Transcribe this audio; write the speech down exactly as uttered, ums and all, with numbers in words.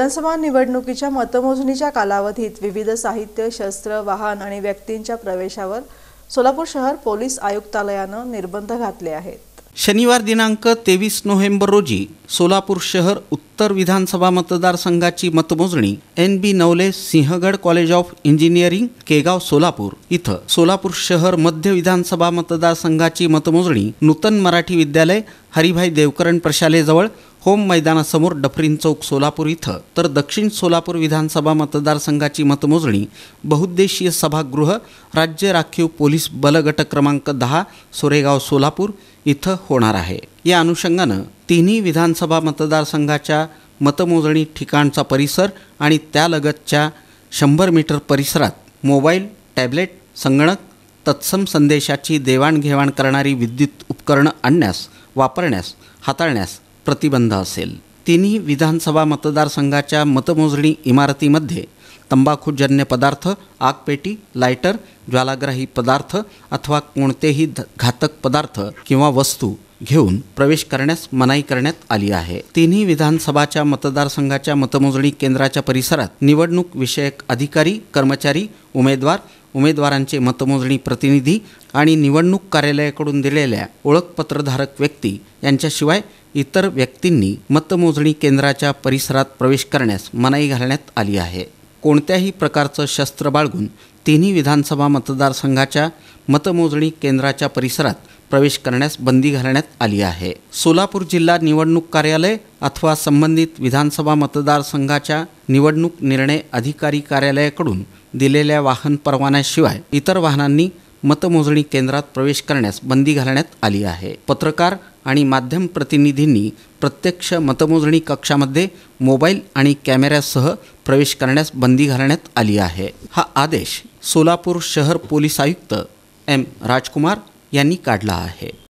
विधानसभा निवडणुकीच्या मतमोजणीच्या कालावधीत विविध साहित्य, शस्त्र, वाहन आणि व्यक्तींच्या प्रवेशावर सोलापूर शहर पोलीस आयुक्तालयानं निर्बंध घातले आहेत। शनिवार दिनांक तेवीस नोव्हेंबर रोजी सोलापूर शहर उत्तर विधानसभा मतदारसंघाची मतमोजणी N B Navale Sinhagad college of engineering Kegaon Solapur इथं, सोलापूर शहर मध्य विधानसभा मतदारसंघाची मतमोजणी नूतन मराठी विद्यालय हरिभाई देवकरण प्रशालेजवळ होम मैदानासमोर डफरीन चौक सोलापूर इथं, तर दक्षिण सोलापूर विधानसभा मतदारसंघाची मतमोजणी बहुउद्देशीय सभागृह राज्य राखीव पोलीस बल गट क्रमांक दहा सोरेगाव सोलापूर इथं होणार आहे। या अनुषंगानं तिन्ही विधानसभा मतदारसंघाच्या मतमोजणी ठिकाणचा परिसर आणि त्यालगतच्या शंभर मीटर परिसरात मोबाईल, टॅबलेट, संगणक, तत्सम संदेशाची देवाणघेवाण करणारी विद्युत उपकरणं आणण्यास, वापरण्यास, हाताळण्यास प्रतिबंध असेल। तिन्ही विधानसभा मतदारसंघाच्या मतमोजणी इमारतीमध्ये तंबाखूजन्य पदार्थ, आगपेटी, लायटर, ज्वालाग्राही पदार्थ अथवा कोणतेही घातक पदार्थ किंवा वस्तू घेऊन प्रवेश करण्यास मनाई करण्यात आली आहे। तिन्ही विधानसभाच्या मतदारसंघाच्या मतमोजणी केंद्राच्या परिसरात निवडणूक विषयक अधिकारी, कर्मचारी, उमेदवार, उमेदवारांचे मतमोजणी प्रतिनिधी आणि निवडणूक कार्यालयाकडून दिलेल्या ओळखपत्रधारक व्यक्ती यांच्याशिवाय इतर व्यक्तींनी मतमोजणी केंद्राच्या परिसरात प्रवेश करण्यास मनाई घालण्यात आली आहे। कोणत्याही प्रकारचं शस्त्र बाळगून तिन्ही विधानसभा मतदारसंघाच्या मतमोजणी केंद्राच्या परिसरात प्रवेश करण्यास बंदी घालण्यात आली आहे। सोलापूर जिल्हा निवडणूक कार्यालय अथवा संबंधित विधानसभा मतदारसंघाच्या निवडणूक निर्णय अधिकारी कार्यालयाकडून दिलेल्या वाहन परवान्याशिवाय इतर वाहनांनी मतमोजणी केंद्रात प्रवेश करण्यास बंदी घालण्यात आली आहे। पत्रकार आणि माध्यम प्रतिनिधींनी प्रत्यक्ष मतमोजणी कक्षामध्ये मोबाईल आणि कॅमेऱ्यासह प्रवेश करण्यास बंदी घालण्यात आली आहे। हा आदेश सोलापूर शहर पोलीस आयुक्त एम राजकुमार यांनी काढला आहे।